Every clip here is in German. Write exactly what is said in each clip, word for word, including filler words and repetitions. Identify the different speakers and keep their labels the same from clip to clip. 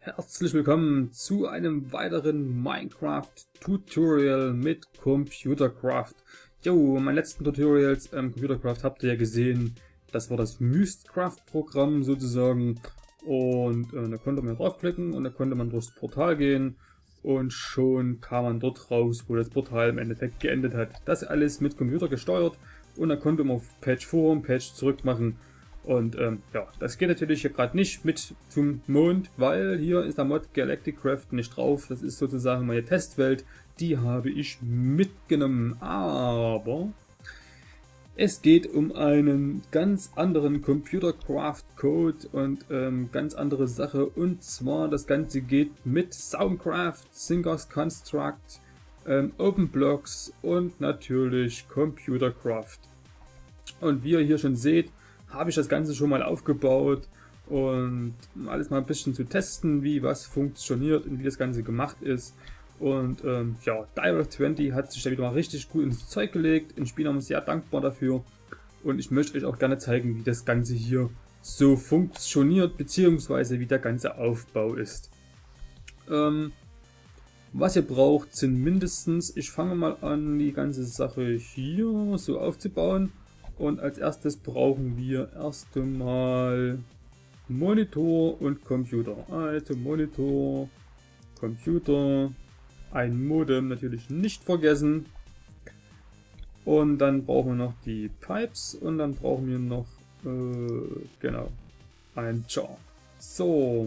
Speaker 1: Herzlich willkommen zu einem weiteren Minecraft-Tutorial mit Computercraft. Jo, in meinen letzten Tutorials ähm, Computercraft habt ihr ja gesehen, das war das Mythcraft-Programm sozusagen. Und äh, da konnte man draufklicken und da konnte man durchs Portal gehen und schon kam man dort raus, wo das Portal im Endeffekt geendet hat. Das alles mit Computer gesteuert und dann konnte man auf Page vor und Page zurück machen. Und ähm, ja, das geht natürlich hier gerade nicht mit zum Mond, weil hier ist der Mod Galacticraft nicht drauf. Das ist sozusagen meine Testwelt, die habe ich mitgenommen. Aber es geht um einen ganz anderen Computercraft-Code und ähm, ganz andere Sache. Und zwar das Ganze geht mit Soundcraft, Thinkers Construct, ähm, OpenBlocks und natürlich Computercraft. Und wie ihr hier schon seht, habe ich das Ganze schon mal aufgebaut und alles mal ein bisschen zu testen, wie was funktioniert und wie das Ganze gemacht ist. Und ähm, ja, Direct zwanzig hat sich da wieder mal richtig gut ins Zeug gelegt. Ich bin auch sehr dankbar dafür und ich möchte euch auch gerne zeigen, wie das Ganze hier so funktioniert, beziehungsweise wie der ganze Aufbau ist. Ähm, was ihr braucht, sind mindestens, ich fange mal an, die ganze Sache hier so aufzubauen. Und als erstes brauchen wir erst einmal Monitor und Computer. Also Monitor, Computer, ein Modem natürlich nicht vergessen. Und dann brauchen wir noch die Pipes und dann brauchen wir noch, äh, genau, ein Jar. So,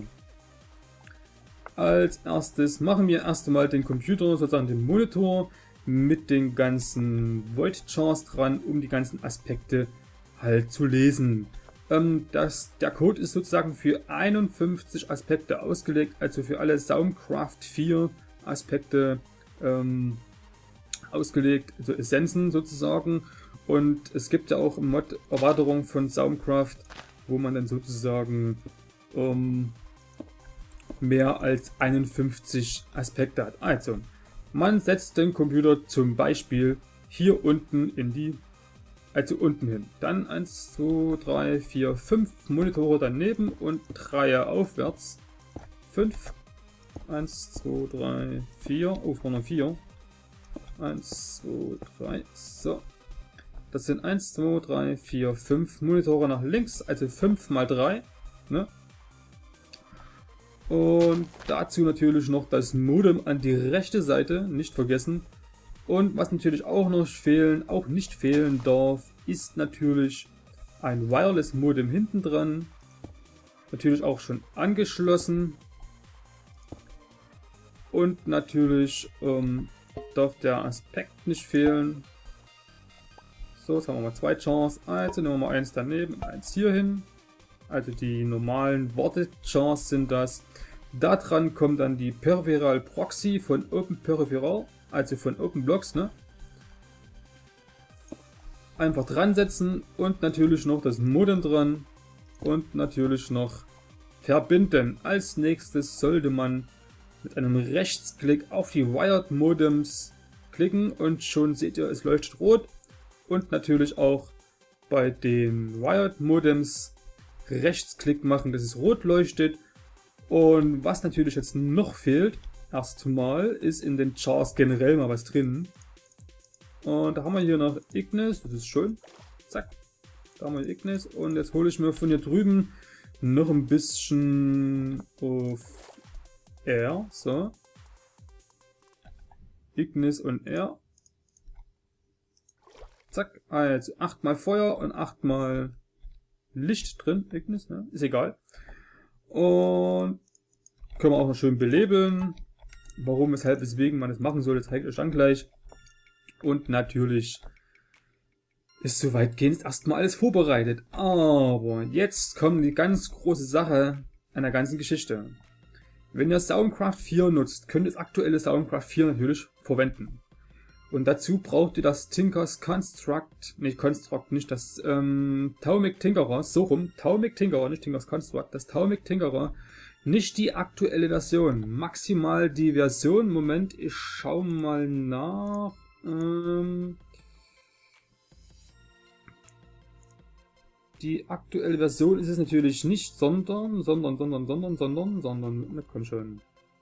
Speaker 1: als erstes machen wir erst einmal den Computer, sozusagen den Monitor, mit den ganzen Void Jars dran, um die ganzen Aspekte halt zu lesen. Ähm, das, der Code ist sozusagen für einundfünfzig Aspekte ausgelegt, also für alle Soundcraft vier Aspekte ähm, ausgelegt, also Essenzen sozusagen. Und es gibt ja auch Mod Erweiterung von Soundcraft, wo man dann sozusagen ähm, mehr als einundfünfzig Aspekte hat. Also man setzt den Computer zum Beispiel hier unten in die, also unten hin. Dann eins, zwei, drei, vier, fünf Monitore daneben und drei aufwärts. fünf, eins, zwei, drei, vier, oh, vorne vier. eins, zwei, drei, so. Das sind eins, zwei, drei, vier, fünf Monitore nach links, also fünf mal drei. Ne? Und dazu natürlich noch das Modem an die rechte Seite, nicht vergessen. Und was natürlich auch noch fehlen, auch nicht fehlen darf, ist natürlich ein Wireless Modem hinten dran. Natürlich auch schon angeschlossen. Und natürlich ähm, darf der Aspekt nicht fehlen. So, jetzt haben wir mal zwei Chars. Also nehmen wir mal eins daneben und eins hier hin. Also die normalen Worte-Chars sind das. Daran kommt dann die Peripheral Proxy von OpenPeripheral, also von OpenBlocks. Ne? Einfach dran setzen und natürlich noch das Modem dran und natürlich noch verbinden. Als nächstes sollte man mit einem Rechtsklick auf die Wired Modems klicken und schon seht ihr, es leuchtet rot. Und natürlich auch bei den Wired Modems Rechtsklick machen, dass es rot leuchtet. Und was natürlich jetzt noch fehlt, erstmal, ist in den Chars generell mal was drin. Und da haben wir hier noch Ignis, das ist schön. Zack, da haben wir Ignis. Und jetzt hole ich mir von hier drüben noch ein bisschen auf R. So. Ignis und R. Zack, also acht mal Feuer und acht mal Licht drin, Ignis, ne? Ist egal. Und können wir auch noch schön belebeln. Warum, weshalb, weswegen man das machen soll, das zeige ich euch dann gleich. Und natürlich ist soweit gehend erstmal alles vorbereitet. Aber jetzt kommt die ganz große Sache an der ganzen Geschichte. Wenn ihr Soundcraft vier nutzt, könnt ihr das aktuelle Soundcraft vier natürlich verwenden. Und dazu braucht ihr das Thinkers Construct, nicht Construct, nicht das ähm, Taumic Tinkerer, so rum, Taumic Tinkerer, nicht Thinkers Construct, das Taumic Tinkerer, nicht die aktuelle Version, maximal die Version, Moment, ich schau mal nach, ähm, die aktuelle Version ist es natürlich nicht, sondern, sondern, sondern, sondern, sondern, sondern, na komm schon.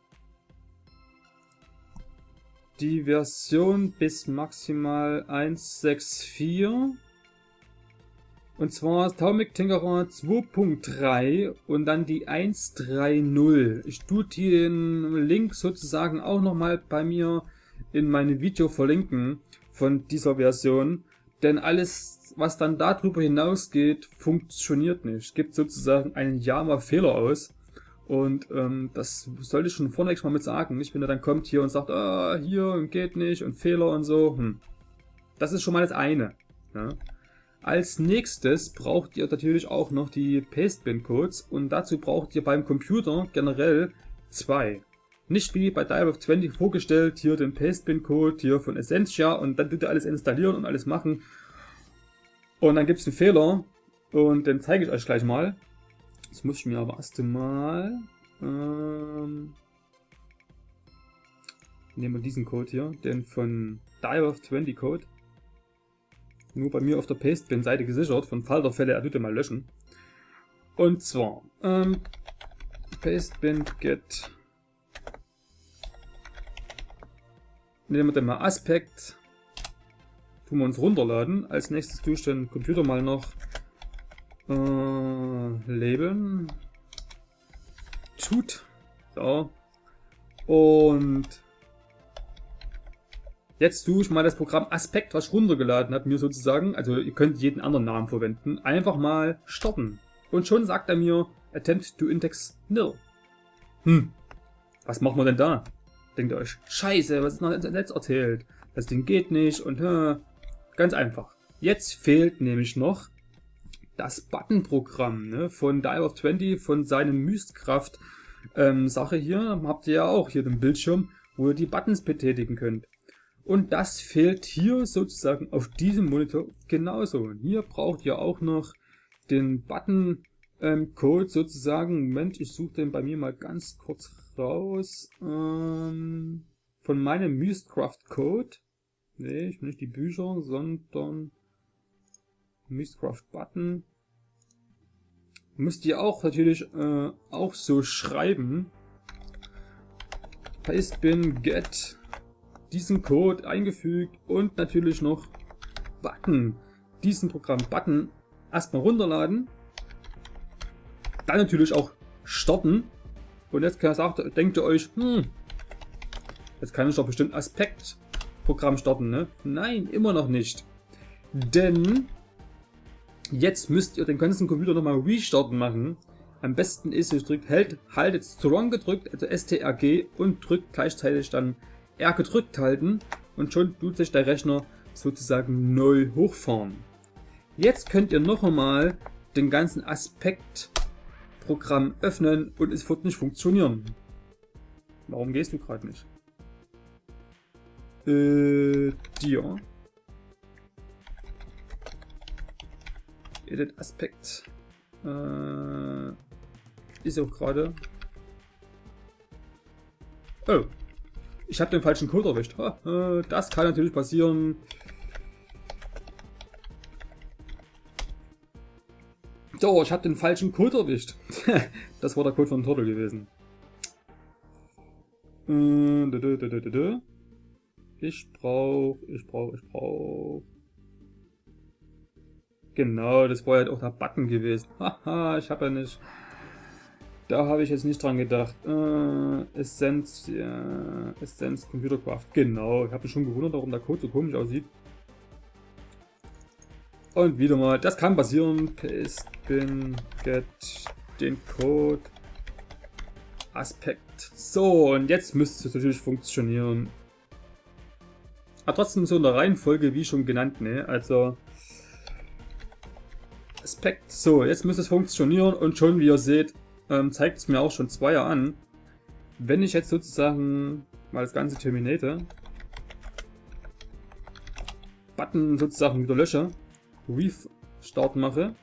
Speaker 1: Die Version bis maximal eins Punkt sechs Punkt vier. Und zwar Atomic Tinkerer zwei Punkt drei und dann die eins Punkt drei null. Ich tue den Link sozusagen auch nochmal bei mir in meinem Video verlinken von dieser Version. Denn alles, was dann darüber hinausgeht, funktioniert nicht. Es gibt sozusagen einen Java-Fehler aus. Und ähm, das sollte ich schon vorneweg mal mit sagen. Nicht, wenn er dann kommt hier und sagt, ah, hier geht nicht und Fehler und so. Hm. Das ist schon mal das eine. Ja. Als nächstes braucht ihr natürlich auch noch die Pastebin-Codes und dazu braucht ihr beim Computer generell zwei. Nicht wie bei Dial of zwanzig vorgestellt, hier den Pastebin-Code hier von Essentia und dann tut ihr alles installieren und alles machen. Und dann gibt es einen Fehler und den zeige ich euch gleich mal. Jetzt muss ich mir aber erst mal... Ähm, nehmen wir diesen Code hier, den von Dial of zwanzig Code. Nur bei mir auf der Pastebin-Seite gesichert, von Fall der Fälle, er tut mal löschen. Und zwar, ähm, Pastebin get, nehmen wir den mal Aspekt, tun wir uns runterladen. Als nächstes tue ich den Computer mal noch äh, labeln. Tut. So. Und jetzt tue ich mal das Programm Aspekt, was ich runtergeladen habe, mir sozusagen, also ihr könnt jeden anderen Namen verwenden, einfach mal starten. Und schon sagt er mir, attempt to index nil. Hm, was machen wir denn da? Denkt ihr euch, scheiße, was ist noch im Netz erzählt? Das Ding geht nicht und äh, ganz einfach. Jetzt fehlt nämlich noch das Button-Programm, ne, von Dial of zwanzig, von seinem Mystcraft ähm, Sache hier. Habt ihr ja auch hier den Bildschirm, wo ihr die Buttons betätigen könnt. Und das fehlt hier sozusagen auf diesem Monitor genauso. Und hier braucht ihr auch noch den Button-Code ähm, sozusagen. Moment, ich suche den bei mir mal ganz kurz raus. Ähm, von meinem Mystcraft-Code. Ne, ich will nicht die Bücher, sondern Mystcraft-Button. Müsst ihr auch natürlich äh, auch so schreiben. Pastebin get diesen Code eingefügt und natürlich noch Button. Diesen Programm Button erstmal runterladen. Dann natürlich auch starten. Und jetzt kann sagt, denkt ihr euch, hm, jetzt kann ich doch bestimmt Aspekt-Programm starten, ne? Nein, immer noch nicht. Denn jetzt müsst ihr den ganzen Computer nochmal restarten machen. Am besten ist, ihr drückt, hält, haltet Strong gedrückt, also S T R G und drückt gleichzeitig dann R gedrückt halten und schon tut sich der Rechner sozusagen neu hochfahren. Jetzt könnt ihr noch einmal den ganzen Aspekt-Programm öffnen und es wird nicht funktionieren. Warum gehst du gerade nicht? Äh, dir. Edit Aspekt. Äh, ist auch gerade. Oh. Ich habe den falschen Code erwischt. Ha, äh, das kann natürlich passieren. So, ich habe den falschen Code erwischt. Das war der Code von Turtle gewesen. Ich brauche, ich brauche, ich brauche. Genau, das war ja auch der Button gewesen. Haha, ich habe ja nicht. Da habe ich jetzt nicht dran gedacht. Äh, Essence, ja, Essence Computercraft. Genau, ich habe mich schon gewundert, warum der Code so komisch aussieht. Und wieder mal, das kann passieren. Pastebin get den Code Aspekt. So, und jetzt müsste es natürlich funktionieren. Aber trotzdem so in der Reihenfolge, wie schon genannt, ne? Also Aspekt. So, jetzt müsste es funktionieren und schon, wie ihr seht, ähm, zeigt es mir auch schon Zweier an. Wenn ich jetzt sozusagen mal das Ganze terminate, Button sozusagen wieder lösche, Restart mache,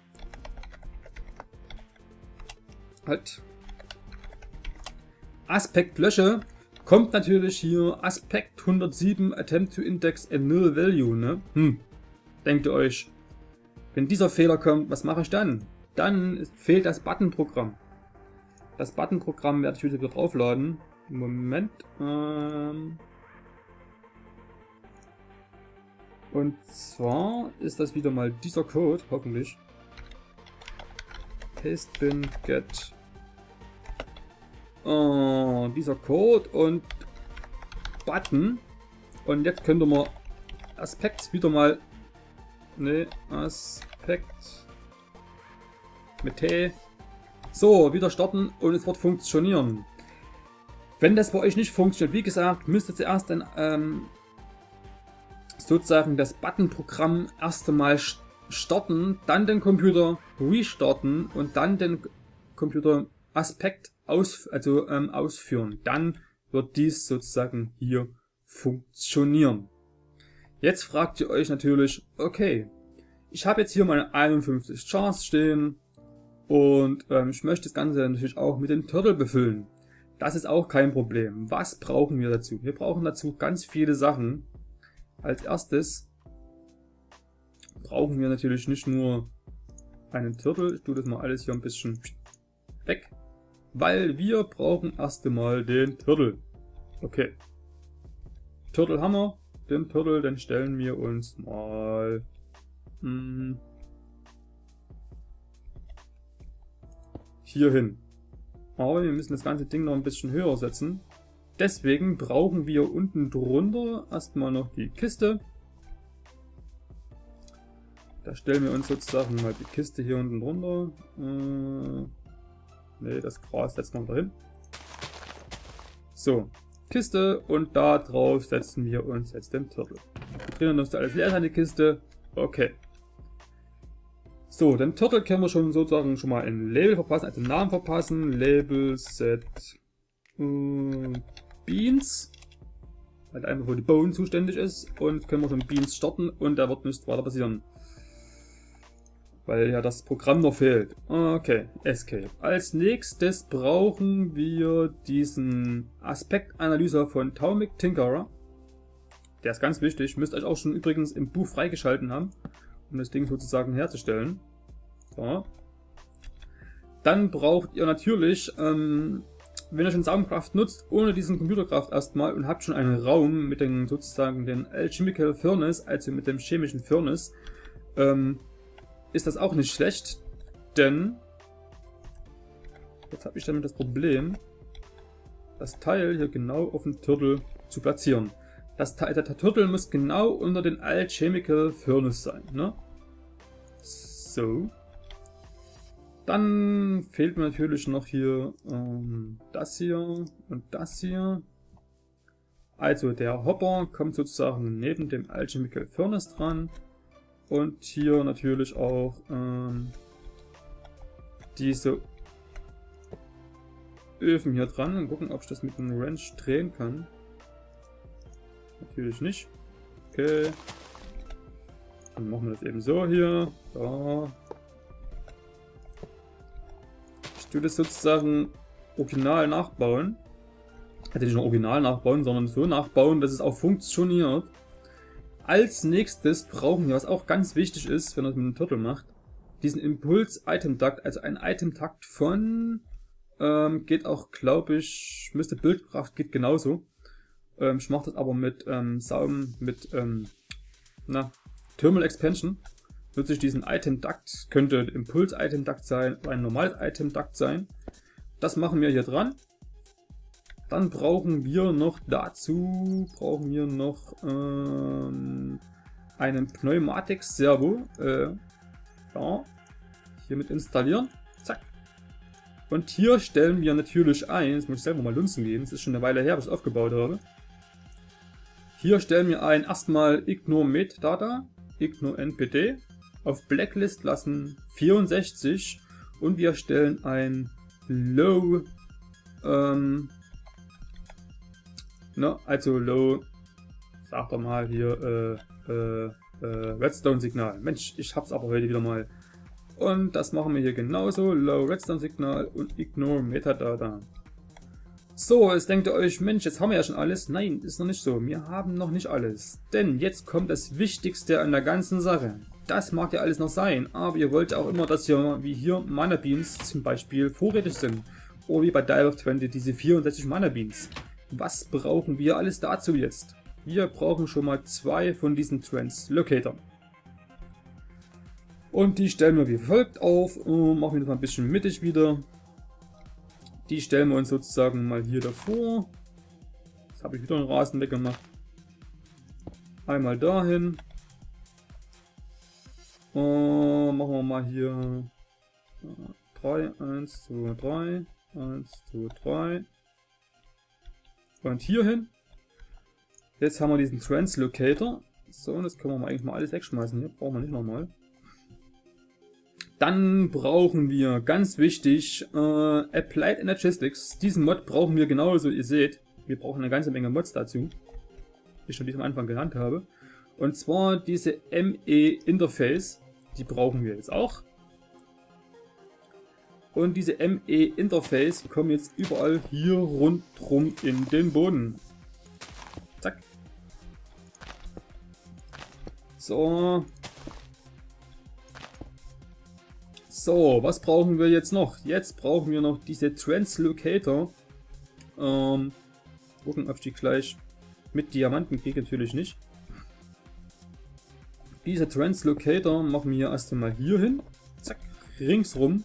Speaker 1: halt, Aspekt lösche, kommt natürlich hier Aspekt hundertsieben Attempt to Index a Null Value, ne? Hm, denkt ihr euch, Wenn dieser Fehler kommt, was mache ich dann? Dann fehlt das Button-Programm. Das Button-Programm werde ich wieder draufladen. Moment. Ähm Und zwar ist das wieder mal dieser Code, hoffentlich. Paste bin get. Oh, dieser Code und Button. Und jetzt können wir mal Aspekt wieder mal. Ne, Aspekt. Mit T. So, wieder starten und es wird funktionieren. Wenn das bei euch nicht funktioniert, wie gesagt, müsst ihr zuerst dann ähm, sozusagen das Button-Programm erst einmal starten, dann den Computer restarten und dann den Computer Aspekt aus, also, ähm, ausführen. Dann wird dies sozusagen hier funktionieren. Jetzt fragt ihr euch natürlich, okay, ich habe jetzt hier meine einundfünfzig Chars stehen und ähm, ich möchte das Ganze natürlich auch mit dem Turtle befüllen. Das ist auch kein Problem. Was brauchen wir dazu? Wir brauchen dazu ganz viele Sachen. Als erstes brauchen wir natürlich nicht nur einen Turtle. Ich tue das mal alles hier ein bisschen weg. Weil wir brauchen erst einmal den Turtle. Okay. Turtle haben wir. Den Turtle, den stellen wir uns mal hm, hier hin. Aber wir müssen das ganze Ding noch ein bisschen höher setzen. Deswegen brauchen wir unten drunter erstmal noch die Kiste. Da stellen wir uns sozusagen mal die Kiste hier unten drunter. Äh, ne, das Gras setzen wir dahin. So, Kiste und da drauf setzen wir uns jetzt den Turtle. Drinnen müsste alles leer sein, die Kiste. Okay. So, den Turtle können wir schon sozusagen schon mal ein Label verpassen, also Namen verpassen. Label set äh, Beans. Halt einfach, wo die Bone zuständig ist. Und können wir schon Beans starten und da wird nichts weiter passieren. Weil ja das Programm noch fehlt. Okay, Escape. Als nächstes brauchen wir diesen Aspektanalyser von Taumic Tinkerer. Der ist ganz wichtig. Müsst euch auch schon übrigens im Buch freigeschalten haben, um das Ding sozusagen herzustellen. So. Dann braucht ihr natürlich, ähm, wenn ihr schon Soundcraft nutzt, ohne diesen Computercraft erstmal und habt schon einen Raum mit den sozusagen den Alchemical Furnace, also mit dem chemischen Furnace, ähm, ist das auch nicht schlecht, denn jetzt habe ich damit das Problem, das Teil hier genau auf dem Turtle zu platzieren. Das Teil, der Turtle muss genau unter den Alchemical Furnace sein, ne? So. Dann fehlt mir natürlich noch hier ähm, das hier und das hier. Also der Hopper kommt sozusagen neben dem Alchemical Furnace dran. Und hier natürlich auch ähm, diese Öfen hier dran. Und gucken, ob ich das mit einem Wrench drehen kann. Natürlich nicht. Okay. Dann machen wir das eben so hier. Da. Ich tue das sozusagen original nachbauen. Also nicht nur original nachbauen, sondern so nachbauen, dass es auch funktioniert. Als nächstes brauchen wir, was auch ganz wichtig ist, wenn ihr das mit einem Turtle macht, diesen Impuls-Item-Takt, also ein Item-Takt von, ähm, geht auch, glaube ich, müsste Bildkraft geht genauso. Ähm, ich mache das aber mit ähm, Saum, mit, ähm, na, Thermal Expansion. Nutze ich diesen Item-Takt, könnte Impuls-Item-Takt sein, oder ein normales Item-Takt sein. Das machen wir hier dran. Dann brauchen wir noch dazu, brauchen wir noch ähm, einen Pneumatik-Servo. Äh, ja, hiermit installieren. Zack. Und hier stellen wir natürlich ein, jetzt muss ich selber mal lunzen gehen, es ist schon eine Weile her, dass ich es aufgebaut habe. Hier stellen wir ein erstmal Ignore Metadata, Ignore N P D, auf Blacklist lassen vierundsechzig und wir stellen ein Low, ähm, ne, also Low, sagt er mal hier, äh, äh, äh, Redstone-Signal. Mensch, ich hab's aber heute wieder mal. Und das machen wir hier genauso, Low Redstone-Signal und Ignore Metadata. So, jetzt denkt ihr euch, Mensch, jetzt haben wir ja schon alles. Nein, ist noch nicht so. Wir haben noch nicht alles. Denn jetzt kommt das Wichtigste an der ganzen Sache. Das mag ja alles noch sein, aber ihr wollt auch immer, dass hier, wie hier, Mana Beans zum Beispiel vorrätig sind. Oder wie bei Dial of zwanzig diese vierundsechzig Mana Beans. Was brauchen wir alles dazu jetzt? Wir brauchen schon mal zwei von diesen Translocatoren. Und die stellen wir wie folgt auf. Machen wir das mal ein bisschen mittig wieder. Die stellen wir uns sozusagen mal hier davor. Jetzt habe ich wieder einen Rasen weggemacht. Einmal dahin. Und machen wir mal hier drei, eins, zwei, drei, eins, zwei, drei. Und hier hin. Jetzt haben wir diesen Translocator. So, und das können wir eigentlich mal alles wegschmeißen. Hier brauchen wir nicht nochmal. Dann brauchen wir, ganz wichtig, äh, Applied Energistics. Diesen Mod brauchen wir genauso, ihr seht. Wir brauchen eine ganze Menge Mods dazu, die ich schon am Anfang genannt habe. Und zwar diese M E Interface. Die brauchen wir jetzt auch. Und diese M E Interface kommen jetzt überall hier rundherum in den Boden. Zack. So. So, was brauchen wir jetzt noch? Jetzt brauchen wir noch diese Translocator. Ähm, gucken, ob ich die gleich mit Diamanten kriege, natürlich nicht. Dieser Translocator machen wir erst einmal hier hin. Zack, ringsrum.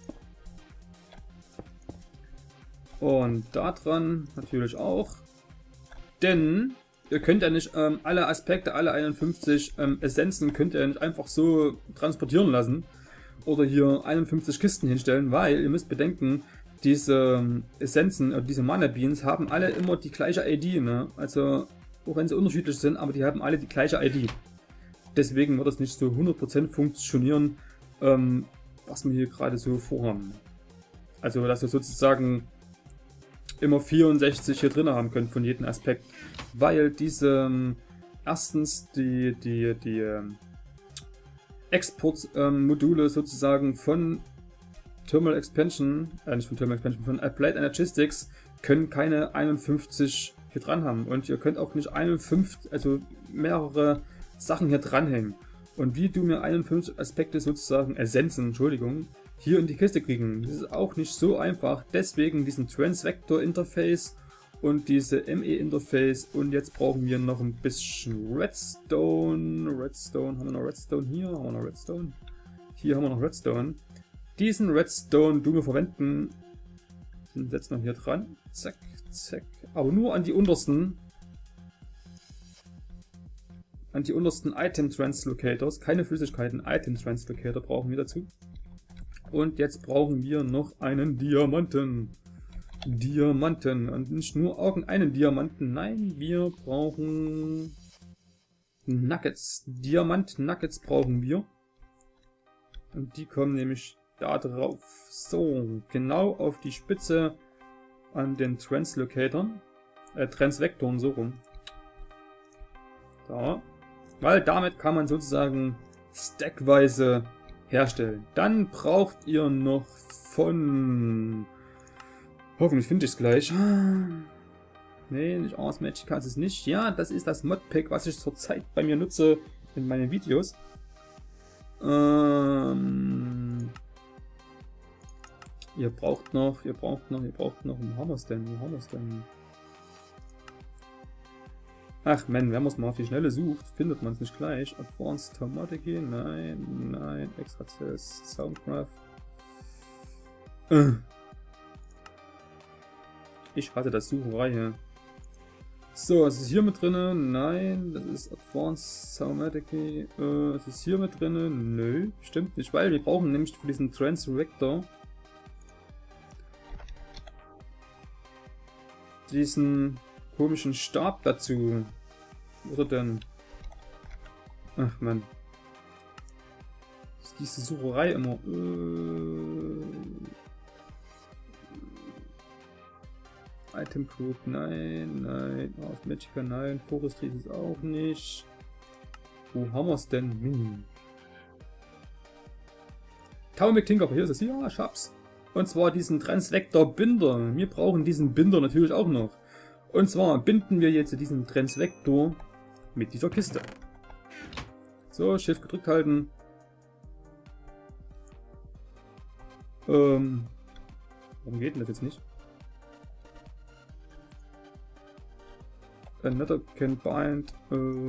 Speaker 1: Und da dran natürlich auch. Denn ihr könnt ja nicht ähm, alle Aspekte, alle einundfünfzig ähm, Essenzen könnt ihr nicht einfach so transportieren lassen. Oder hier einundfünfzig Kisten hinstellen, weil ihr müsst bedenken, diese Essenzen, oder diese Mana Beans haben alle immer die gleiche I D, ne? Also, auch wenn sie unterschiedlich sind, aber die haben alle die gleiche I D. Deswegen wird das nicht so hundert Prozent funktionieren, ähm, was wir hier gerade so vorhaben. Also, dass ihr sozusagen immer vierundsechzig hier drin haben könnt von jedem Aspekt, weil diese, ähm, erstens die, die, die, ähm, Export-Module ähm, sozusagen von Thermal Expansion, äh nicht von Thermal Expansion, von Applied Energistics können keine einundfünfzig hier dran haben. Und ihr könnt auch nicht einundfünfzig, also mehrere Sachen hier dranhängen. Und wie du mir einundfünfzig Aspekte sozusagen, Essenzen, Entschuldigung, hier in die Kiste kriegen, das ist auch nicht so einfach. Deswegen diesen Transvector Interface und diese M E Interface. Und jetzt brauchen wir noch ein bisschen Redstone. Redstone, haben wir noch Redstone hier? Haben wir noch Redstone? Hier haben wir noch Redstone. Diesen Redstone tun wir verwenden. Den setzen wir hier dran. Zack, zack. Aber nur an die untersten. An die untersten Item Translocators. Keine Flüssigkeiten. Item Translocator brauchen wir dazu. Und jetzt brauchen wir noch einen Diamanten. Diamanten. Und nicht nur irgendeinen Diamanten. Nein, wir brauchen Nuggets. Diamant-Nuggets brauchen wir. Und die kommen nämlich da drauf. So, genau auf die Spitze an den Translocatoren. Äh, Transvektoren, so rum. Da. Weil damit kann man sozusagen stackweise herstellen. Dann braucht ihr noch von... Hoffentlich finde ich es gleich. Nee, nicht Ars Magica ist es nicht. Ja, das ist das Modpack, was ich zurzeit bei mir nutze in meinen Videos. Ähm, ihr braucht noch, ihr braucht noch, ihr braucht noch, wo haben wir es denn? Wo haben wir es denn? Ach man, wenn man es mal auf die Schnelle sucht, findet man es nicht gleich. Advanced Tomatic, nein, nein, Extra Cells, Soundcraft. Äh. Ich hatte das Sucherei hier. So, es ist hier mit drin. Nein, das ist Advanced Somatic. Äh, es ist hier mit drin. Nö, stimmt nicht, weil wir brauchen nämlich für diesen Transvector diesen komischen Stab dazu. Oder denn? Ach man. Ist diese Sucherei immer. Äh, Item Group, nein, nein, Ars Magica, nein, Forestry ist es auch nicht. Wo haben wir es denn? Hm. Atomic Tinker, hier ist es, ja, ich hab's. Und zwar diesen Transvector Binder. Wir brauchen diesen Binder natürlich auch noch. Und zwar binden wir jetzt diesen Transvector mit dieser Kiste. So, Shift gedrückt halten. Ähm, warum geht denn das jetzt nicht? Another can bind. Äh,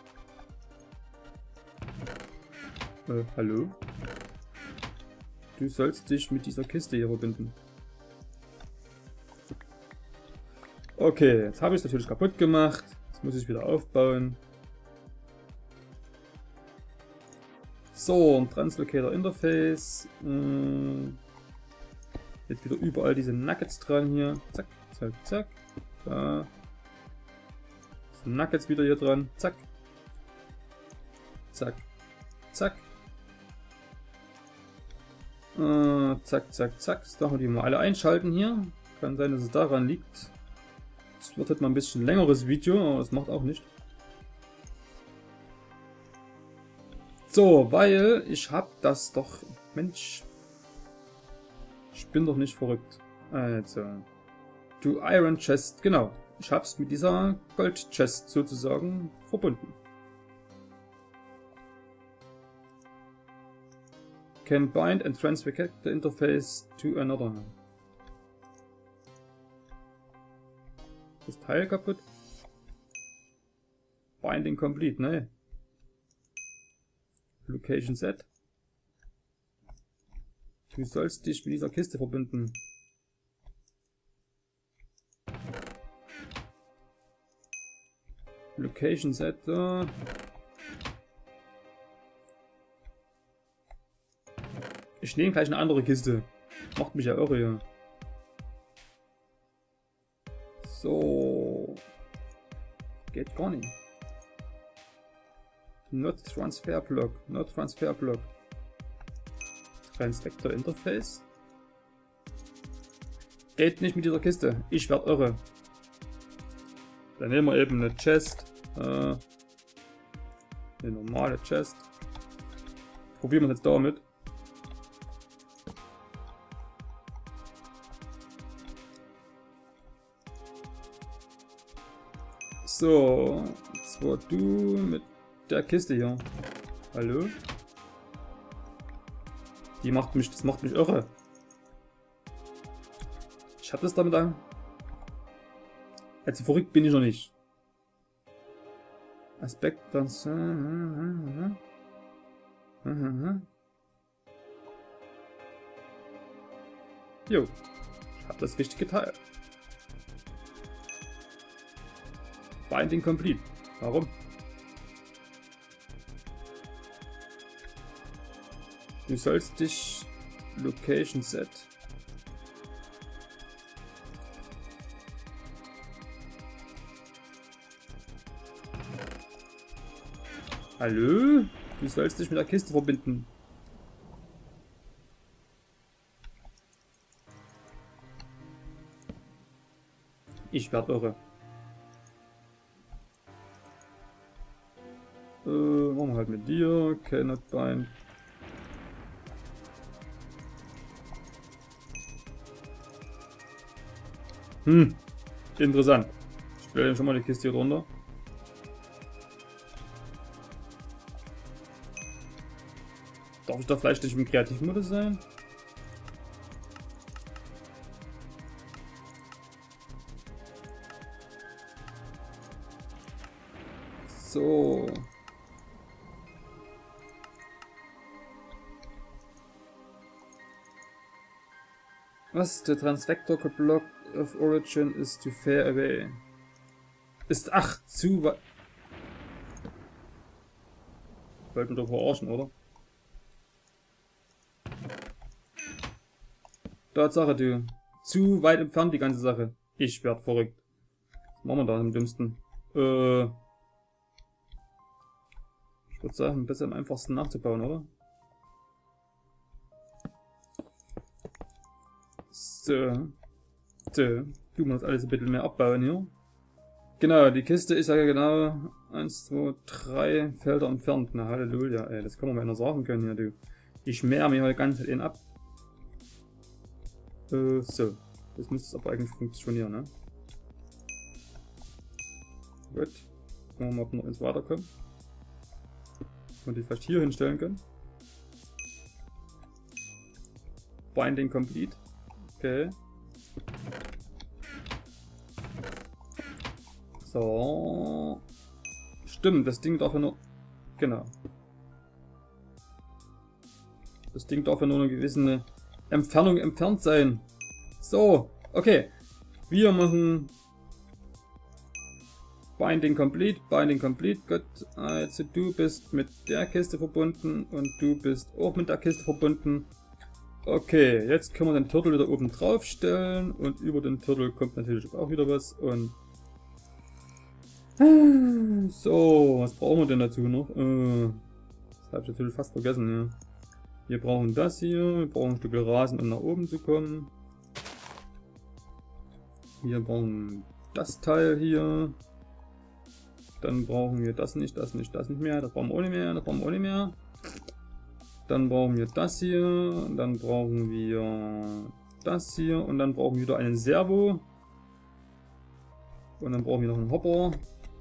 Speaker 1: äh, hallo? Du sollst dich mit dieser Kiste hier verbinden. Okay, jetzt habe ich es natürlich kaputt gemacht. Jetzt muss ich wieder aufbauen. So, ein Translocator Interface. Hm. Jetzt wieder überall diese Nuggets dran hier. Zack, zack, zack. Da. Nuggets wieder hier dran. Zack. Zack. Zack. Äh, zack, zack, zack. Das darf man die mal alle einschalten hier. Kann sein, dass es daran liegt. Es wird halt mal ein bisschen längeres Video, aber das macht auch nicht. So, weil ich habe das doch... Mensch. Ich bin doch nicht verrückt. Also. To Iron Chest, genau. Ich habe es mit dieser Gold Chest sozusagen verbunden. Can bind and transfer character interface to another. Das Teil kaputt. Binding complete, ne? Location set. Du sollst dich mit dieser Kiste verbinden. Location set. Uh. Ich nehme gleich eine andere Kiste. Macht mich ja irre hier. So. Geht gar nicht. Not Transfer Block. Not Transfer Block. Transvector Interface. Geht nicht mit dieser Kiste. Ich werde irre. Dann nehmen wir eben eine Chest. Äh, eine normale Chest. Probieren wir es jetzt damit. So, jetzt war du mit der Kiste hier. Hallo? Die macht mich, das macht mich irre. Ich hab das damit an. Also verrückt bin ich noch nicht. Aspekt, das. Jo, ich hab das richtig geteilt. Binding complete. Warum? Du sollst dich Location set. Hallo? Du sollst dich mit der Kiste verbinden. Ich werde irre. Äh, machen wir halt mit dir. Cannot bind. Hm, interessant. Ich stelle schon mal die Kiste hier drunter. Darf ich da vielleicht nicht im Kreativmodus sein? So. Was? Der Transvector Block of Origin is too far away. Ist ach zu weit. Wollten wir doch verarschen, oder? Tatsache, du. Zu weit entfernt die ganze Sache. Ich werd verrückt. Was machen wir da am dümmsten? Äh. Ich würde sagen, besser am einfachsten nachzubauen, oder? So. So. Du musst alles ein bisschen mehr abbauen hier. Genau, die Kiste ist ja genau eins, zwei, drei Felder entfernt. Na Halleluja, ey. Das kann man mal einer sagen können hier, du. Ich mähe mir halt ganz in ab. Äh, so. Das müsste aber eigentlich funktionieren, ne? Gut. Gucken wir mal, ob wir noch ins Weiterkommen. man die vielleicht hier hinstellen können. Binding complete. Okay. So. Stimmt, das Ding darf ja nur... Genau. Das Ding darf ja nur eine gewisse Entfernung entfernt sein. So, okay. Wir machen... Binding complete, Binding complete. Gut, also du bist mit der Kiste verbunden und du bist auch mit der Kiste verbunden. Okay, jetzt können wir den Turtle wieder oben drauf stellen und über den Turtle kommt natürlich auch wieder was und... So, was brauchen wir denn dazu noch? Äh, das habe ich natürlich fast vergessen, ja. Wir brauchen das hier, wir brauchen ein Stück Rasen, um nach oben zu kommen. Wir brauchen das Teil hier. Dann brauchen wir das nicht, das nicht, das nicht mehr. Das brauchen wir auch nicht mehr, das brauchen wir auch nicht mehr. Dann brauchen wir das hier. Und dann brauchen wir das hier. Und dann brauchen wir wieder einen Servo. Und dann brauchen wir noch einen Hopper.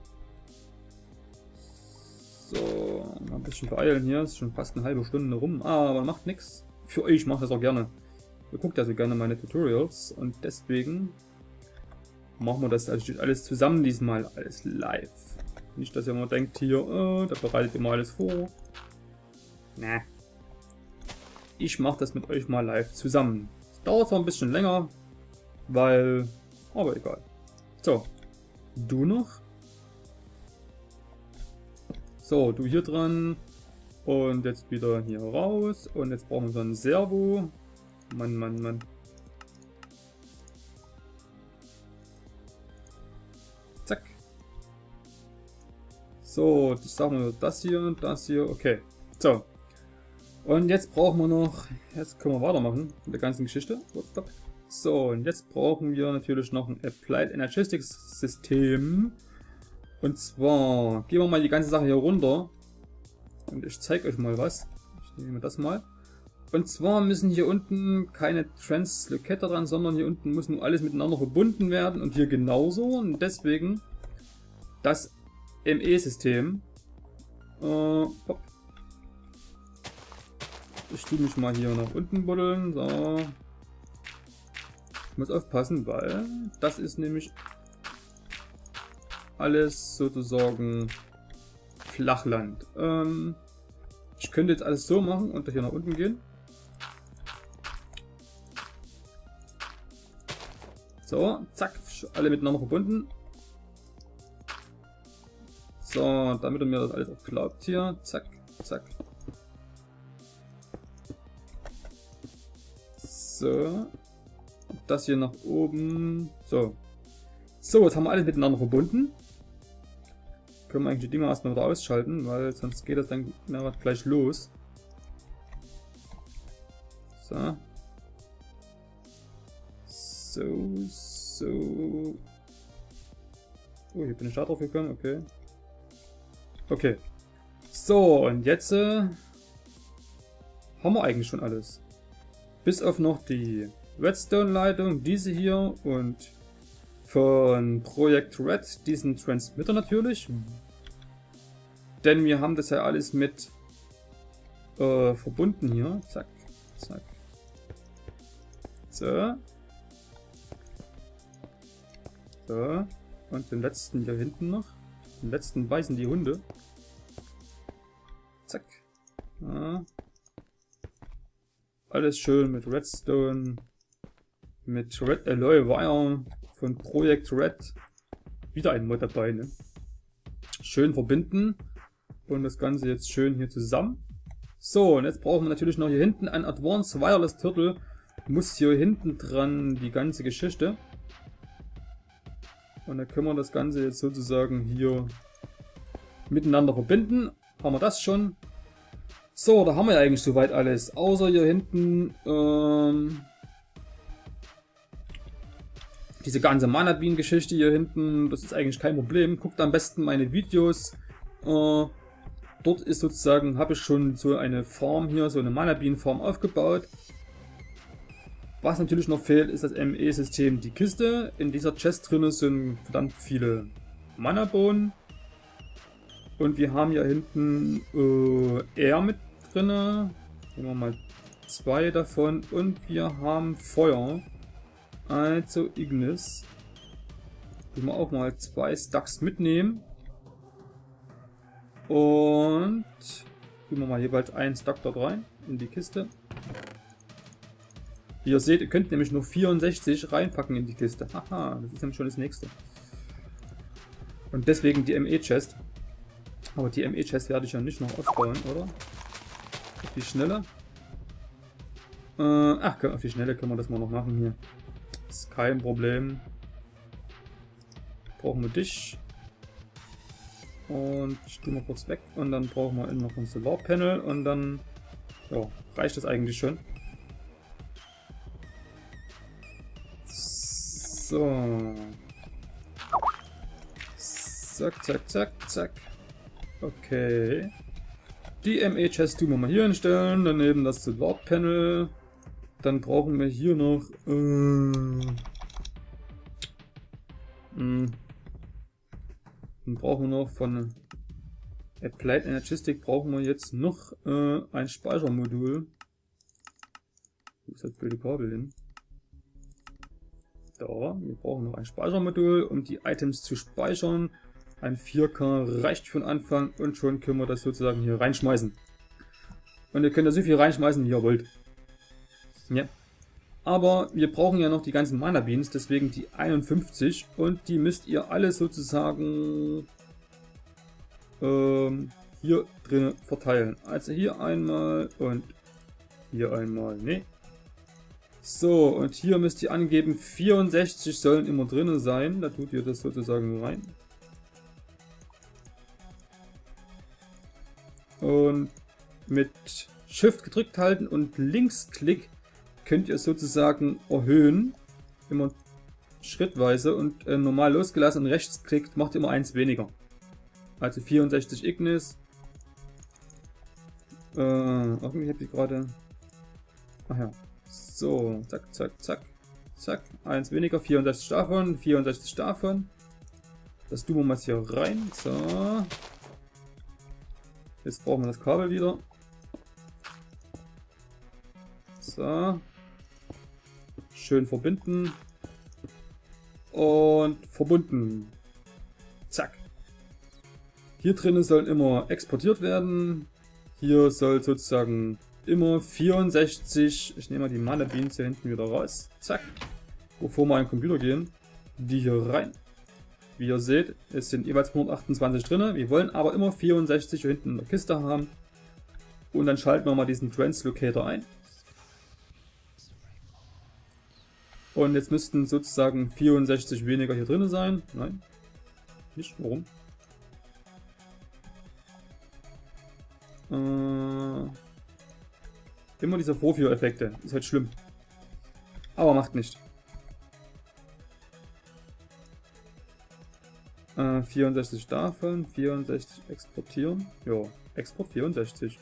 Speaker 1: So, mal ein bisschen beeilen hier. Ist schon fast eine halbe Stunde rum. Ah, aber macht nichts. Für euch mache ich das auch gerne. Ihr guckt ja so gerne meine Tutorials. Und deswegen machen wir das alles zusammen diesmal. Alles live. Nicht, dass ihr immer denkt, hier, oh, da bereitet ihr mal alles vor. Ne. Ich mache das mit euch mal live zusammen. Es dauert zwar ein bisschen länger, weil... aber egal. So. Du noch. So, du hier dran. Und jetzt wieder hier raus. Und jetzt brauchen wir so einen Servo. Mann, Mann, Mann. Zack. So, das sagen wir das hier, das hier, okay. So. Und jetzt brauchen wir noch, jetzt können wir weitermachen mit der ganzen Geschichte. So, und jetzt brauchen wir natürlich noch ein Applied Energetics System. Und zwar gehen wir mal die ganze Sache hier runter. Und ich zeige euch mal was. Ich nehme das mal. Und zwar müssen hier unten keine Translocator dran, sondern hier unten muss nur alles miteinander verbunden werden. Und hier genauso. Und deswegen das M E-System. Äh, hopp. Ich tue mich mal hier nach unten buddeln. So. Ich muss aufpassen, weil das ist nämlich alles sozusagen Flachland. Ähm, ich könnte jetzt alles so machen und hier nach unten gehen. So, zack, alle miteinander verbunden. So, damit er mir das alles auch glaubt hier. Zack, zack. So. Das hier nach oben. So. So, jetzt haben wir alles miteinander verbunden. Können wir eigentlich die Dinger erstmal wieder ausschalten, weil sonst geht das dann gleich los. So. So, so. Oh, hier bin ich da drauf gekommen, okay. Okay. So, und jetzt äh, haben wir eigentlich schon alles. Bis auf noch die Redstone-Leitung, diese hier und von Projekt Red diesen Transmitter natürlich. Denn wir haben das ja alles mit äh, verbunden hier. Zack, zack. So. So. Und den letzten hier hinten noch. Den letzten beißen die Hunde. Zack. Ja. Alles schön mit Redstone. Mit Red Alloy Wire von Projekt Red. Wieder ein Mod dabei, ne? Schön verbinden. Und das Ganze jetzt schön hier zusammen. So, und jetzt brauchen wir natürlich noch hier hinten ein Advanced Wireless Turtle. Muss hier hinten dran die ganze Geschichte. Und dann können wir das Ganze jetzt sozusagen hier miteinander verbinden. Haben wir das schon. So, da haben wir ja eigentlich soweit alles. Außer hier hinten ähm, diese ganze Mana Bean Geschichte hier hinten. Das ist eigentlich kein Problem. Guckt am besten meine Videos. Äh, dort ist sozusagen, habe ich schon so eine Farm hier, so eine Mana Bean Farm aufgebaut. Was natürlich noch fehlt, ist das M E-System, die Kiste. In dieser Chest drin sind verdammt viele Mana-Bohnen. Und wir haben ja hinten äh, Air mit drinne. Nehmen wir mal zwei davon. Und wir haben Feuer. Also Ignis. Können wir auch mal zwei Stacks mitnehmen. Und tun wir mal jeweils einen Stack dort rein in die Kiste. Wie ihr seht, ihr könnt nämlich nur vierundsechzig reinpacken in die Kiste. Haha, das ist nämlich schon das nächste. Und deswegen die M E-Chest. Aber die M E-Chest werde ich ja nicht noch aufbauen, oder? Auf die Schnelle. Äh, ach, auf die Schnelle können wir das mal noch machen hier. Ist kein Problem. Brauchen wir dich. Und ich tue mal kurz weg. Und dann brauchen wir noch ein Solarpanel. Und dann ja, reicht das eigentlich schon. So. Zack, zack, zack, zack. Okay. Die M E-Chest tun wir mal hier hinstellen. Daneben das Solarpanel. Dann brauchen wir hier noch. Äh, mh, dann brauchen wir noch von Applied Energistic brauchen wir jetzt noch äh, ein Speichermodul. Wo ist das blöde Kabel hin? Da, wir brauchen noch ein Speichermodul, um die Items zu speichern. Ein vier K reicht für den Anfang und schon können wir das sozusagen hier reinschmeißen. Und ihr könnt da so viel reinschmeißen, wie ihr wollt. Ja. Aber wir brauchen ja noch die ganzen Mana Beans, deswegen die einundfünfzig. Und die müsst ihr alle sozusagen ähm, hier drin verteilen. Also hier einmal und hier einmal. Ne. So, und hier müsst ihr angeben, vierundsechzig sollen immer drin sein. Da tut ihr das sozusagen rein. Und mit Shift gedrückt halten und Linksklick könnt ihr sozusagen erhöhen. Immer schrittweise und äh, normal losgelassen und rechtsklickt macht immer eins weniger. Also vierundsechzig Ignis. Äh, irgendwie habe ich gerade. Ach ja. So, zack, zack, zack, zack. Eins weniger, vierundsechzig davon, vierundsechzig davon. Das tun wir mal hier rein. So. Jetzt brauchen wir das Kabel wieder. So. Schön verbinden. Und verbunden. Zack. Hier drinnen sollen immer exportiert werden. Hier soll sozusagen immer vierundsechzig, ich nehme mal die Mana Beans hier hinten wieder raus, zack, bevor wir in den Computer gehen, die hier rein. Wie ihr seht, es sind jeweils hundertachtundzwanzig drin, wir wollen aber immer vierundsechzig hier hinten in der Kiste haben. Und dann schalten wir mal diesen Translocator ein. Und jetzt müssten sozusagen vierundsechzig weniger hier drin sein. Nein, nicht, warum? Äh... Immer diese Vorführeffekte. Ist halt schlimm. Aber macht nicht. Äh, vierundsechzig davon. vierundsechzig exportieren. Ja, Export vierundsechzig.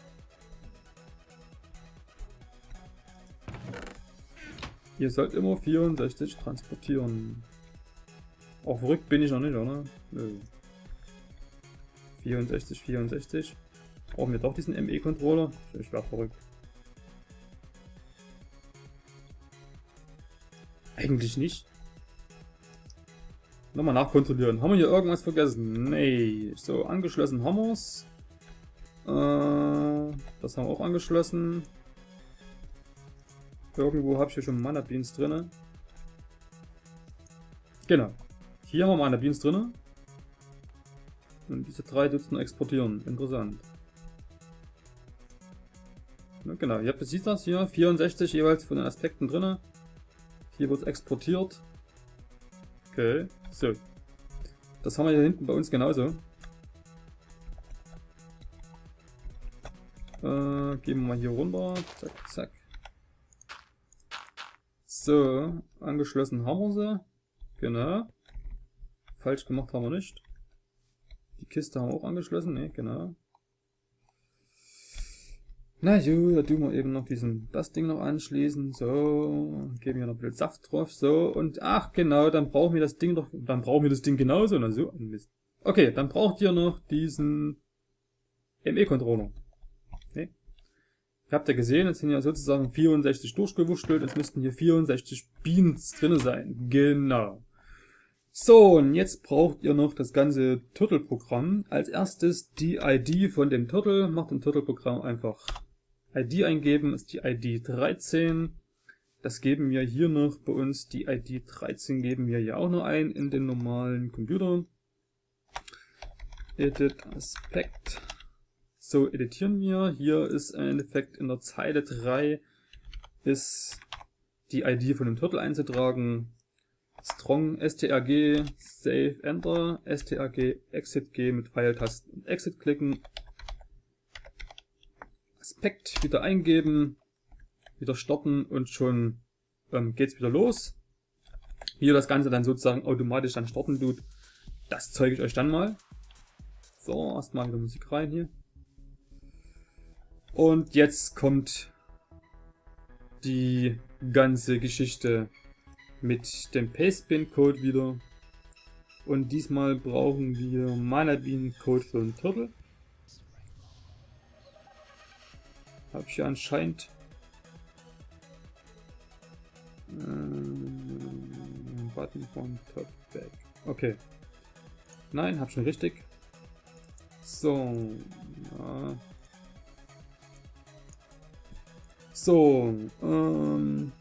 Speaker 1: Ihr sollt immer vierundsechzig transportieren. Auch verrückt bin ich noch nicht, oder? Nö. vierundsechzig, vierundsechzig. Brauchen wir doch diesen M E-Controller? Ich werde verrückt. Eigentlich nicht. Nochmal nachkontrollieren. Haben wir hier irgendwas vergessen? Nee. So, angeschlossen haben wir es. Äh, das haben wir auch angeschlossen. Irgendwo habe ich hier schon Mana Beans drin. Genau. Hier haben wir Mana Beans drin. Und diese drei dürfen exportieren. Interessant. Ja, genau. Ihr habt seht das hier. vierundsechzig jeweils von den Aspekten drin. Hier wird exportiert. Okay, so. Das haben wir hier hinten bei uns genauso. Äh, gehen wir mal hier runter. Zack, zack. So, angeschlossen haben wir sie. Genau. Falsch gemacht haben wir nicht. Die Kiste haben wir auch angeschlossen. Ne, genau. Na jo, da tun wir eben noch diesen, das Ding noch anschließen. So, geben wir noch ein bisschen Saft drauf. So, und ach genau, dann brauchen wir das Ding doch, dann brauchen wir das Ding genauso. Na so, Mist. Okay, dann braucht ihr noch diesen M E-Controller. Okay. Ihr habt ja gesehen, jetzt sind ja sozusagen vierundsechzig durchgewurschtelt, es müssten hier vierundsechzig Beans drin sein. Genau. So, und jetzt braucht ihr noch das ganze Turtle-Programm. Als erstes die I D von dem Turtle. Macht im Turtle-Programm einfach I D eingeben, ist die I D dreizehn. Das geben wir hier noch bei uns, die I D dreizehn geben wir ja auch noch ein in den normalen Computer. Edit Aspekt. So, editieren wir. Hier ist im Endeffekt in der Zeile drei ist die I D von dem Turtle einzutragen. Strong strg Save Enter, strg Exit G mit Pfeiltasten und Exit klicken. Aspekt wieder eingeben, wieder starten und schon ähm, geht's wieder los. Hier das Ganze dann sozusagen automatisch dann starten tut. Das zeige ich euch dann mal. So, erstmal wieder Musik rein hier. Und jetzt kommt die ganze Geschichte mit dem Pastebin-Code wieder. Und diesmal brauchen wir Mana-Bean-Code für den Turtle. Habe ich ja anscheinend ähm, Button von Top Back. Okay. Nein, hab schon richtig. So. Ja. So. Ähm.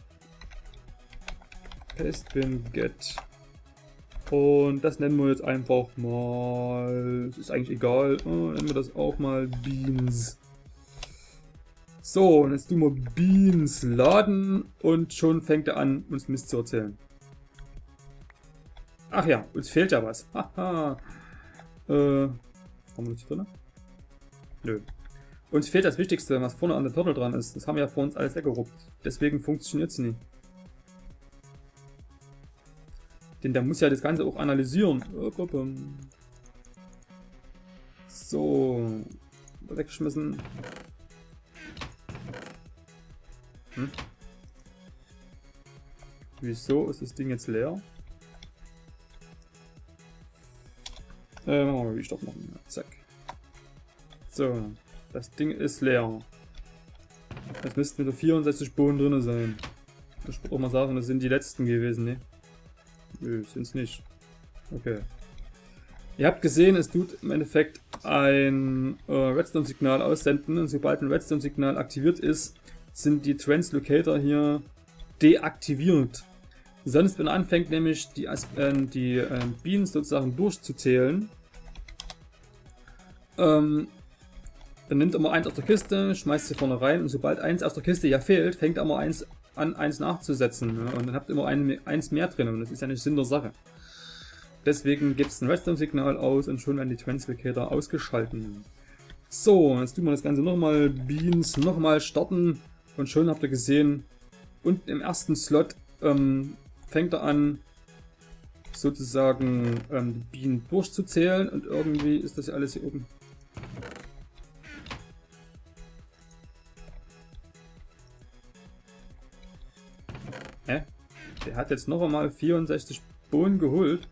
Speaker 1: Pastebin get. Und das nennen wir jetzt einfach mal. Es ist eigentlich egal. Oh, nennen wir das auch mal Beans. So, und jetzt tun wir Beans laden und schon fängt er an, uns Mist zu erzählen. Ach ja, uns fehlt ja was. Haha. äh, haben wir das drin? Nö. Uns fehlt das Wichtigste, was vorne an der Turtle dran ist. Das haben wir ja vor uns alles weggeruppt. Deswegen funktioniert es nie. Denn der muss ja das Ganze auch analysieren. So. Weggeschmissen. Hm? Wieso ist das Ding jetzt leer? Äh, machen wir mal wie Stopp machen. Zack. So. Das Ding ist leer. Es müssten wieder vierundsechzig Bohnen drin sein. Ich würde auch mal sagen, das sind die letzten gewesen, ne? Nö, sind's nicht. Okay. Ihr habt gesehen, es tut im Endeffekt ein äh, Redstone-Signal aussenden und sobald ein Redstone-Signal aktiviert ist, sind die Translocator hier deaktiviert. Sonst, wenn er anfängt, nämlich die, äh, die äh, Beans sozusagen durchzuzählen, ähm, dann nimmt er mal eins aus der Kiste, schmeißt sie vorne rein und sobald eins aus der Kiste ja fehlt, fängt er mal eins an, eins nachzusetzen. Ne? Und dann habt ihr immer ein, eins mehr drin und das ist ja nicht Sinn der Sache. Deswegen gibt es ein Redstone-Signal aus und schon werden die Translocator ausgeschalten. So, jetzt tun wir das Ganze nochmal, Beans nochmal starten und schon habt ihr gesehen, unten im ersten Slot ähm, fängt er an, sozusagen ähm, die Bienen durchzuzählen und irgendwie ist das ja alles hier oben. Hä? Der hat jetzt noch einmal vierundsechzig Bohnen geholt.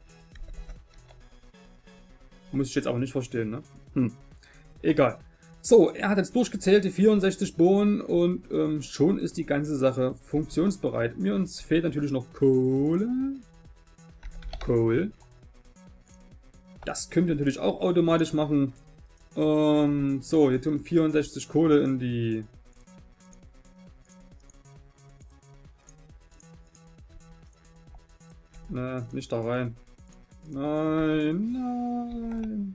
Speaker 1: Muss ich jetzt aber nicht verstehen, ne? Hm. Egal. So, er hat jetzt durchgezählt, die vierundsechzig Bohnen und ähm, schon ist die ganze Sache funktionsbereit. Mir uns fehlt natürlich noch Kohle. Kohle. Das könnt ihr natürlich auch automatisch machen. Ähm, so, hier tun vierundsechzig Kohle in die... Ne, nicht da rein. Nein, nein.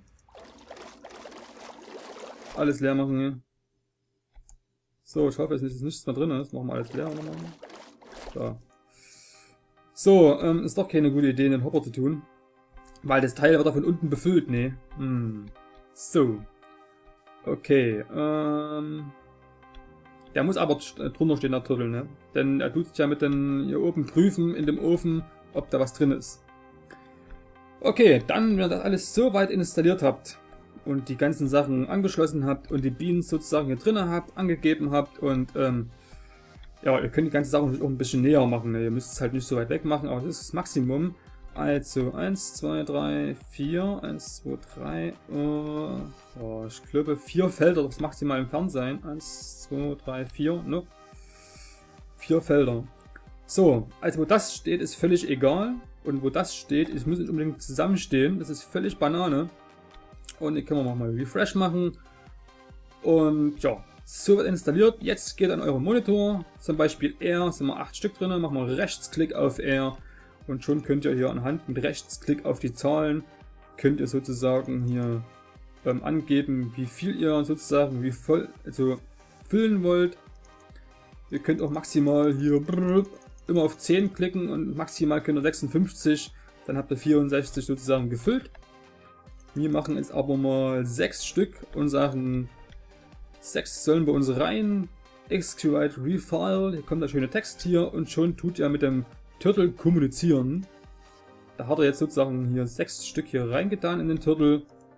Speaker 1: Alles leer machen hier. So, ich hoffe, es ist nichts mehr drin. Das machen wir alles leer. Da. So, ähm, ist doch keine gute Idee, den Hopper zu tun. Weil das Teil wird da von unten befüllt, ne? Hm. So. Okay, ähm... der muss aber drunter stehen, der Turtle, ne? Denn er tut sich ja mit den hier oben prüfen in dem Ofen, ob da was drin ist. Okay, dann, wenn ihr das alles so weit installiert habt und die ganzen Sachen angeschlossen habt und die Beans sozusagen hier drin habt, angegeben habt und ähm, ja, ihr könnt die ganze Sache natürlich auch ein bisschen näher machen. Ne? Ihr müsst es halt nicht so weit weg machen, aber das ist das Maximum. Also eins, zwei, drei, vier, eins, zwei, drei, uh, oh, ich glaube vier Felder, das maximal entfernt sein. eins, zwei, drei, vier, ne? vier Felder. So, also wo das steht, ist völlig egal. Und wo das steht, es muss nicht unbedingt zusammenstehen. Das ist völlig Banane. Und hier können wir nochmal Refresh machen. Und ja, so wird installiert. Jetzt geht an euren Monitor. Zum Beispiel R, sind wir acht Stück drin. Machen wir Rechtsklick auf R. Und schon könnt ihr hier anhand mit Rechtsklick auf die Zahlen, könnt ihr sozusagen hier ähm, angeben, wie viel ihr sozusagen, wie voll, also füllen wollt. Ihr könnt auch maximal hier immer auf zehn klicken und maximal könnt ihr sechsundfünfzig, dann habt ihr vierundsechzig sozusagen gefüllt. Wir machen jetzt aber mal sechs Stück und sagen, sechs sollen bei uns rein. Execute Refile, hier kommt der schöne Text hier und schon tut ihr mit dem Turtle kommunizieren. Da hat er jetzt sozusagen hier sechs Stück hier reingetan in den Turtle.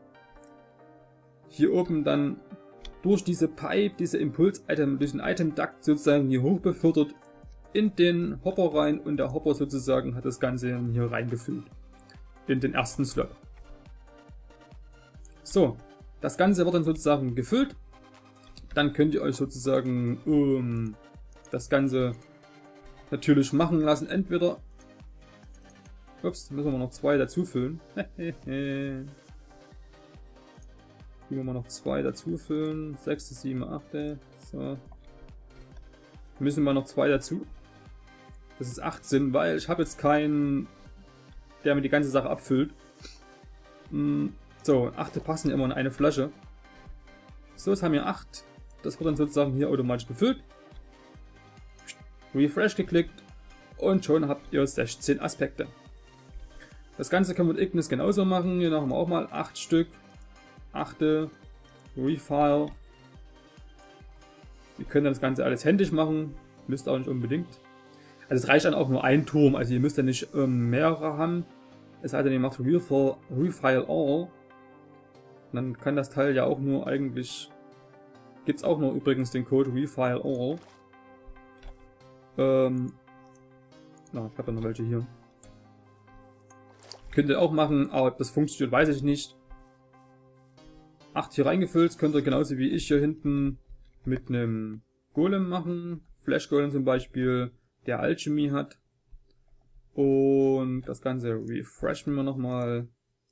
Speaker 1: Hier oben dann durch diese Pipe, diese Impuls-Item, durch den Item-Duct sozusagen hier hoch befördert in den Hopper rein und der Hopper sozusagen hat das Ganze hier reingefüllt in den ersten Slot. So, das Ganze wird dann sozusagen gefüllt. Dann könnt ihr euch sozusagen um, das Ganze natürlich machen lassen. Entweder, ups, müssen wir noch zwei dazu füllen. Müssen wir mal noch zwei dazu füllen. sechs, sieben, acht. So. Müssen wir noch zwei dazu. Das ist achtzehn, weil ich habe jetzt keinen, der mir die ganze Sache abfüllt. So, acht passen immer in eine Flasche. So, jetzt haben wir acht. Das wird dann sozusagen hier automatisch befüllt. Refresh geklickt und schon habt ihr sechzehn Aspekte. Das Ganze können wir mit Ignis genauso machen. Hier machen wir auch mal acht Stück. achte, Refile. Wir können das Ganze alles händisch machen. Müsst auch nicht unbedingt. Also es reicht dann auch nur ein Turm. Also ihr müsst ja nicht ähm, mehrere haben. Es sei denn, ihr macht Refile, Refile All. Dann kann das Teil ja auch nur eigentlich... Gibt es auch nur übrigens den Code Refile All. Ähm, na, ich habe ja noch welche hier. Könnt ihr auch machen, aber ob das funktioniert, weiß ich nicht. acht hier reingefüllt, könnt ihr genauso wie ich hier hinten mit einem Golem machen. Flash Golem zum Beispiel, der Alchemie hat. Und das Ganze refreshen wir nochmal.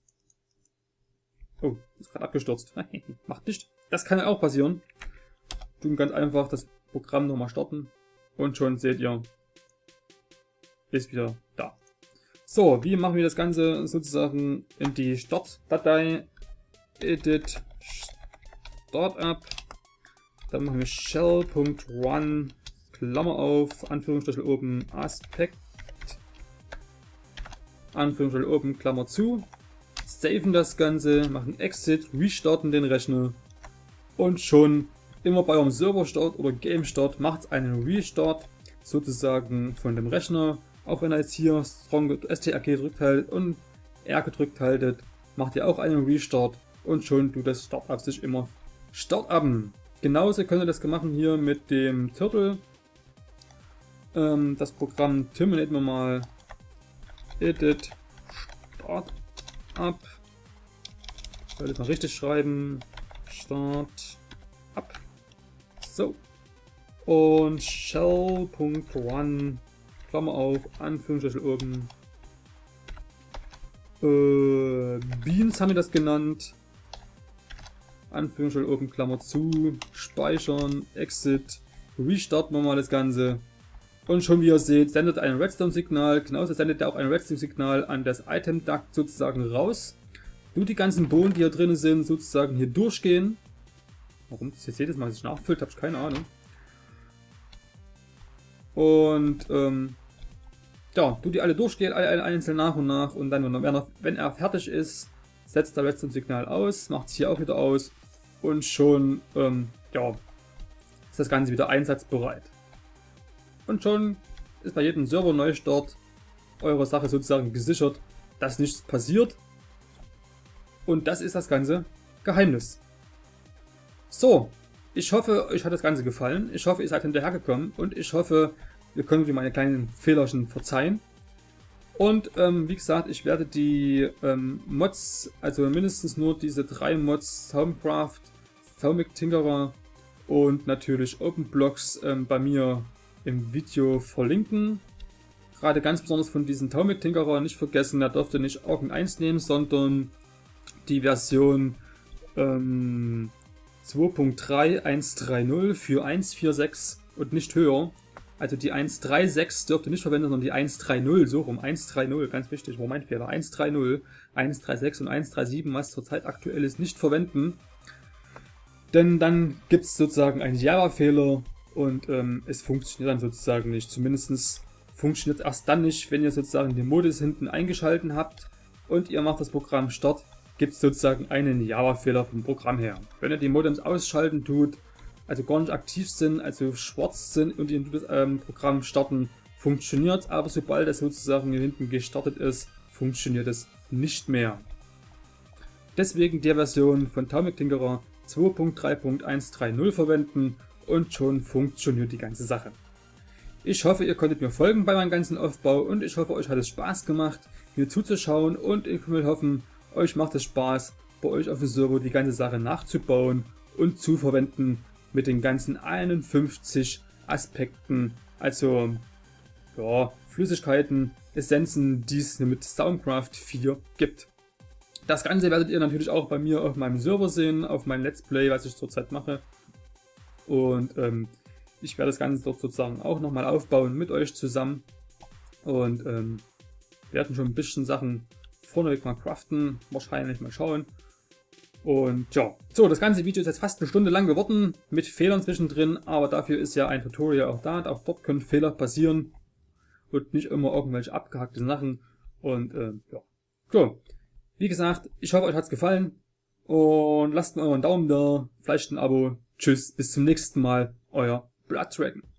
Speaker 1: Oh, ist gerade abgestürzt. Macht nicht. Das kann ja auch passieren. Tun ganz einfach das Programm nochmal starten. Und schon seht ihr, ist wieder da. So, wie machen wir das Ganze sozusagen in die Startdatei? Edit Startup. Dann machen wir shell.run, Klammer auf, Anführungsstriche oben, Aspekt, Anführungsstriche oben, Klammer zu. Saven das Ganze, machen Exit, restarten den Rechner und schon immer bei eurem Serverstart oder Game-Start macht einen Restart sozusagen von dem Rechner. Auch wenn ihr jetzt hier Strong S T R G gedrückt haltet und R gedrückt haltet, macht ihr auch einen Restart und schon tut das Startup sich immer startupen. Genauso könnt ihr das machen hier mit dem Turtle. Ähm, das Programm terminieren wir mal. Edit Startup. Ich werde es mal richtig schreiben. Start up. So. Und shell.run, Klammer auf, Anführungsstriche oben. Äh, Beans haben wir das genannt. Anführungsstriche oben, Klammer zu. Speichern, Exit. Restarten wir mal das Ganze. Und schon wie ihr seht, sendet ein Redstone-Signal. Genauso sendet er auch ein Redstone-Signal an das Item-Duct sozusagen raus. Tut die ganzen Bohnen, die hier drin sind, sozusagen hier durchgehen. Warum das jetzt jedes Mal sich nachfüllt, habe ich keine Ahnung. Und ähm, ja, tut die alle durchgehen, alle einzeln nach und nach. Und dann, wenn er, wenn er fertig ist, setzt der Redstone-Signal aus, macht es hier auch wieder aus. Und schon ähm, ja, ist das Ganze wieder einsatzbereit. Und schon ist bei jedem Server-Neustart eure Sache sozusagen gesichert, dass nichts passiert. Und das ist das ganze Geheimnis. So, ich hoffe, euch hat das Ganze gefallen. Ich hoffe, ihr seid hinterhergekommen und ich hoffe, ihr könnt mir meine kleinen Fehlerchen verzeihen. Und ähm, wie gesagt, ich werde die ähm, Mods, also mindestens nur diese drei Mods, Thaumcraft, Thaumic Tinkerer und natürlich OpenBlocks ähm, bei mir im Video verlinken. Gerade ganz besonders von diesen Thaumic Tinkerer nicht vergessen, er dürfte nicht Augen eins nehmen, sondern die Version ähm, zwei Punkt drei eins drei null für eins Punkt vier sechs und nicht höher. Also die eins Punkt drei sechs dürft ihr nicht verwenden, sondern die eins Punkt drei null, so rum, eins Punkt drei null, ganz wichtig, war mein Fehler, eins Punkt drei null, eins Punkt drei sechs und eins Punkt drei sieben, was zurzeit aktuell ist, nicht verwenden. Denn dann gibt es sozusagen einen Java-Fehler und ähm, es funktioniert dann sozusagen nicht. Zumindest funktioniert es erst dann nicht, wenn ihr sozusagen den Modus hinten eingeschalten habt und ihr macht das Programm Start, gibt es sozusagen einen Java-Fehler vom Programm her. Wenn ihr die Modems ausschalten tut, also gar nicht aktiv sind, also schwarz sind und ihr das ähm, Programm starten, funktioniert, aber sobald es sozusagen hier hinten gestartet ist, funktioniert es nicht mehr. Deswegen die Version von Thaumic Tinkerer zwei Punkt drei Punkt eins drei null verwenden und schon funktioniert die ganze Sache. Ich hoffe, ihr konntet mir folgen bei meinem ganzen Aufbau und ich hoffe, euch hat es Spaß gemacht, mir zuzuschauen und ich will hoffen, euch macht es Spaß, bei euch auf dem Server die ganze Sache nachzubauen und zu verwenden mit den ganzen einundfünfzig Aspekten, also ja, Flüssigkeiten, Essenzen, die es mit Thaumcraft vier gibt. Das Ganze werdet ihr natürlich auch bei mir auf meinem Server sehen, auf meinem Let's Play, was ich zurzeit mache. Und ähm, ich werde das Ganze dort sozusagen auch nochmal aufbauen mit euch zusammen. Und ähm, werden schon ein bisschen Sachen vorneweg mal craften, wahrscheinlich mal schauen. Und ja, so, das ganze Video ist jetzt fast eine Stunde lang geworden, mit Fehlern zwischendrin, aber dafür ist ja ein Tutorial auch da, und auch dort können Fehler passieren und nicht immer irgendwelche abgehackte Sachen. Und ähm, ja, so, wie gesagt, ich hoffe, euch hat es gefallen und lasst mir euren Daumen da, vielleicht ein Abo. Tschüss, bis zum nächsten Mal, euer Blood Dragon.